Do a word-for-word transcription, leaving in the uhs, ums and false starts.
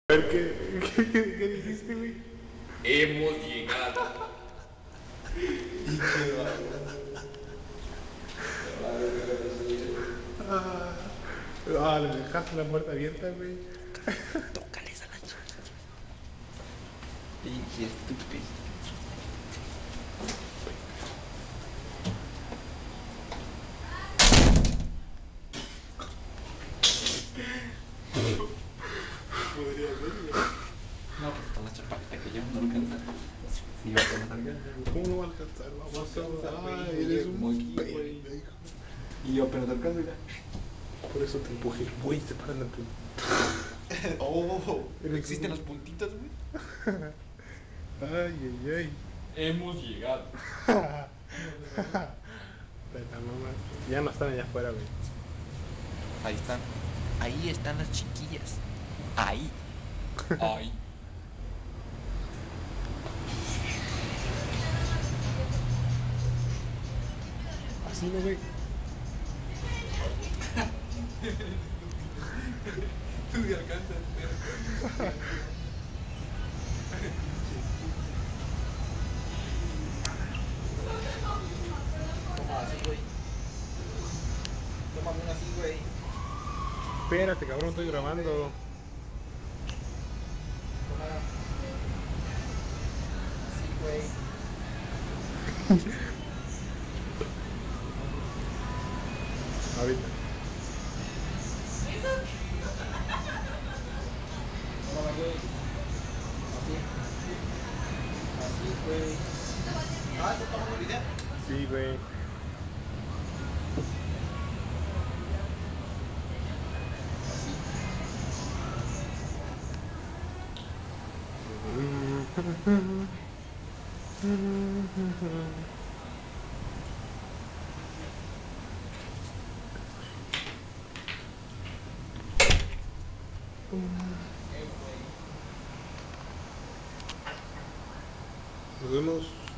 A ver, ¿qué, qué, qué, qué dijiste, güey? Hemos llegado. Ah, ah, le dejaste la puerta abierta, güey. Tócales a la chica. Pinche estúpido. Podría ser, güey. No, pues está más chaparrita que yo, no alcanza. Sí, va a alcanza. ¿Cómo no va a alcanzar, baboso? alcanza, güey, Ay, güey, eres como un aquí, güey. pendejo. Y yo apenas alcanzo, mira. Por eso te empujé. Güey, se paran en tu... Oh, Eres existen un- las puntitas, güey. Ay, ay, ay. Hemos llegado. De la mamá. Ya no están allá afuera, güey. Ahí están. Ahí están las chiquillas. Ahí. Ay. Así no, güey. Tú sí alcanzas. Toma así, güey. Tómame una así, güey. Espérate, cabrón, estoy grabando. Tómala. Así, güey. Ahorita. Tómala, güey. Así. Así, güey. Ah, ¿estás tomando video? Sí, güey. Nos vemos.